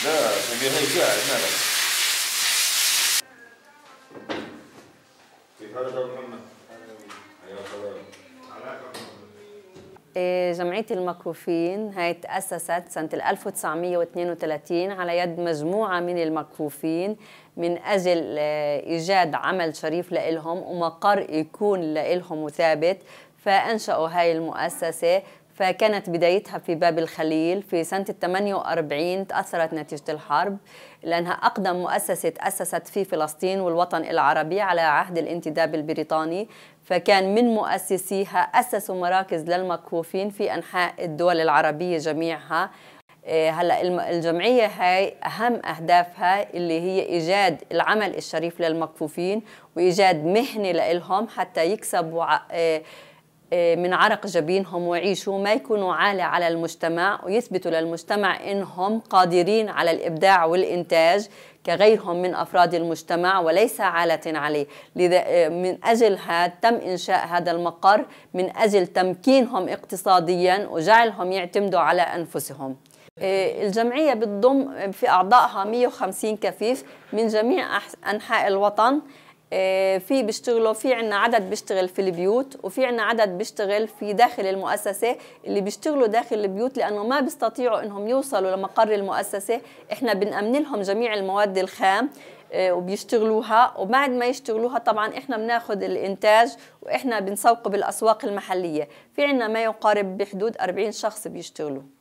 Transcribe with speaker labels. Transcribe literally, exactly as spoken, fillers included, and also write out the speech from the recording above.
Speaker 1: لا تبي هي ساعة مالك. كيف هذا دكتور محمد؟
Speaker 2: جمعية المكفوفين هاي تأسست سنة ألف وتسعمئة واثنين وثلاثين على يد مجموعة من المكفوفين من أجل إيجاد عمل شريف لإلهم ومقر يكون لإلهم وثابت، فأنشأوا هاي المؤسسة. فكانت بدايتها في باب الخليل في سنة ثمانية وأربعين، تأثرت نتيجة الحرب لأنها أقدم مؤسسة تأسست في فلسطين والوطن العربي على عهد الانتداب البريطاني، فكان من مؤسسيها أسسوا مراكز للمكفوفين في أنحاء الدول العربية جميعها. هلا الجمعية هاي أهم أهدافها اللي هي إيجاد العمل الشريف للمكفوفين وإيجاد مهنة لإلهم حتى يكسبوا من عرق جبينهم ويعيشوا، ما يكونوا عالة على المجتمع، ويثبتوا للمجتمع إنهم قادرين على الإبداع والإنتاج كغيرهم من أفراد المجتمع وليس عالة عليه. لذا من أجل هذا تم إنشاء هذا المقر من أجل تمكينهم اقتصاديا وجعلهم يعتمدوا على أنفسهم. الجمعية بتضم في أعضائها مئة وخمسين كفيف من جميع أنحاء الوطن. في بيشتغلوا، في عنا عدد بيشتغل في البيوت وفي عنا عدد بيشتغل في داخل المؤسسة. اللي بيشتغلوا داخل البيوت لأنه ما بيستطيعوا إنهم يوصلوا لمقر المؤسسة، إحنا بنأمن لهم جميع المواد الخام وبيشتغلوها، وبعد ما يشتغلوها طبعا إحنا بناخد الإنتاج وإحنا بنسوقه بالأسواق المحلية. في عنا ما يقارب بحدود أربعين شخص بيشتغلوا.